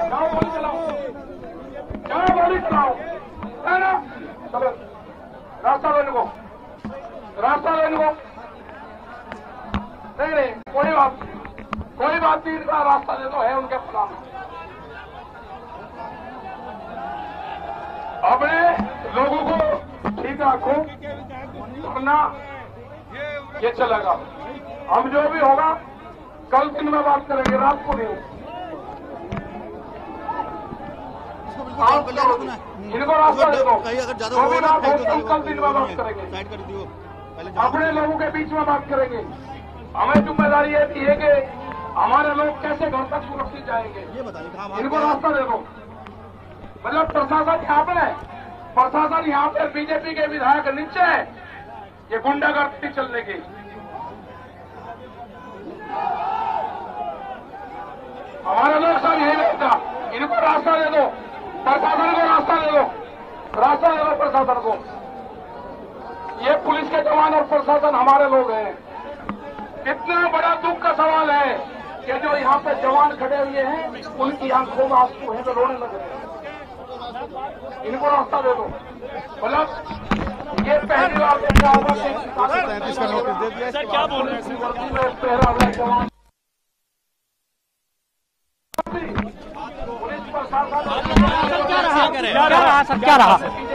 जाओ गोली चलाओ, जाओ गोली चलाओ, है ना? चलो रास्ता दो इनको, रास्ता दो इनको। नहीं नहीं कोई बात नहीं, इनका रास्ता दे दो, है उनके प्लान। अपने लोगों को ठीक रखो, वरना ये चलेगा। हम जो भी होगा कल दिन में बात करेंगे, रात को नहीं। इनको रास्ता दे दो, जो भी बात हो कल दिन में बात करेंगे, अपने लोगों के बीच में बात करेंगे। हमें जिम्मेदारी ये भी है कि हमारे लोग कैसे घर तक सुरक्षित जाएंगे, इनको रास्ता दे दो। मतलब प्रशासन यहाँ पे है, प्रशासन यहाँ पे बीजेपी के विधायक नीचे है, ये गुंडागर्दी चलने की। हमारे लोग सब यही लगता, इनको रास्ता दे दो, प्रशासन को रास्ता दे दो, रास्ता दे दो प्रशासन को। ये पुलिस के जवान और प्रशासन हमारे लोग हैं। इतना बड़ा दुख का सवाल है कि जो यहाँ पे जवान खड़े हुए हैं उनकी आंखों में आंसू है तो रोने लगे। इनको रास्ता दे दो। मतलब ये पहली बार देखा होगा कि सर क्या बोल रहे हैं पहरा हुआ जवान पुलिस प्रशासन क्या रहा सर, क्या रहा?